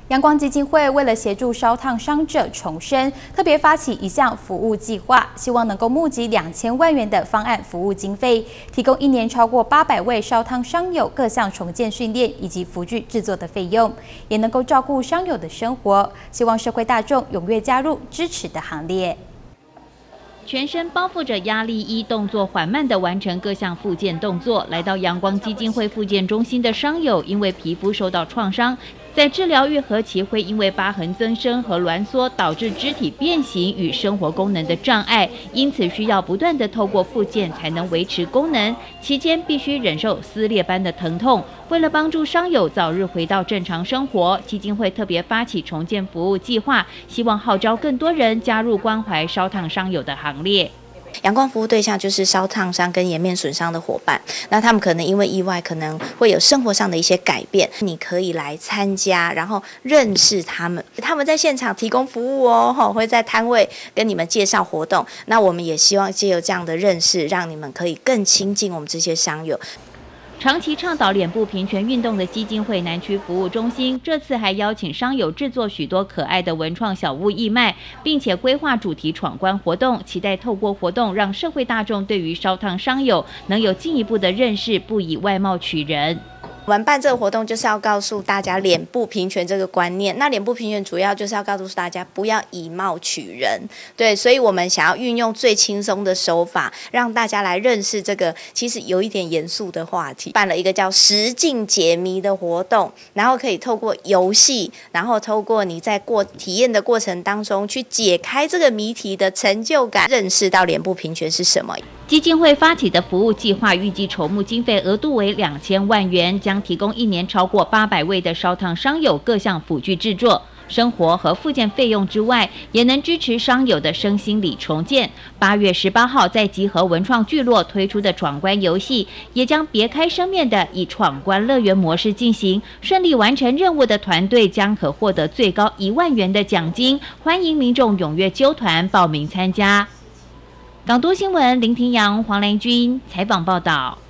阳光基金会为了协助烧烫伤者重生，特别发起一项服务计划，希望能够募集2000万元的方案服务经费，提供1年超过800位烧烫伤友各项重建训练以及服具制作的费用，也能够照顾伤友的生活。希望社会大众踊跃加入支持的行列。 全身包覆着压力衣，动作缓慢地完成各项复健动作。来到阳光基金会复健中心的伤友，因为皮肤受到创伤，在治疗愈合期会因为疤痕增生和挛缩，导致肢体变形与生活功能的障碍，因此需要不断地透过复健才能维持功能。期间必须忍受撕裂般的疼痛。为了帮助伤友早日回到正常生活，基金会特别发起重建服务计划，希望号召更多人加入关怀烧烫伤友的行列。 阳光服务对象就是烧烫伤跟颜面损伤的伙伴，那他们可能因为意外，可能会有生活上的一些改变，你可以来参加，然后认识他们，他们在现场提供服务哦，会在摊位跟你们介绍活动。那我们也希望藉由这样的认识，让你们可以更亲近我们这些伤友。 长期倡导脸部平权运动的基金会南区服务中心，这次还邀请伤友制作许多可爱的文创小物义卖，并且规划主题闯关活动，期待透过活动让社会大众对于烧烫伤友能有进一步的认识，不以外貌取人。 我们办这个活动就是要告诉大家脸部平权这个观念。那脸部平权主要就是要告诉大家不要以貌取人，对，所以我们想要运用最轻松的手法，让大家来认识这个其实有一点严肃的话题。办了一个叫实境解谜的活动，然后可以透过游戏，然后透过你在体验的过程当中去解开这个谜题的成就感，认识到脸部平权是什么。 基金会发起的服务计划预计筹募经费额度为2000万元，将提供1年超过800位的烧烫伤友各项辅具制作、生活和复健费用之外，也能支持伤友的身心理重建。8月18号在集合文创聚落推出的闯关游戏，也将别开生面的以闯关乐园模式进行。顺利完成任务的团队将可获得最高1万元的奖金，欢迎民众踊跃揪团报名参加。港都新闻林庭阳、黄兰君采访报道。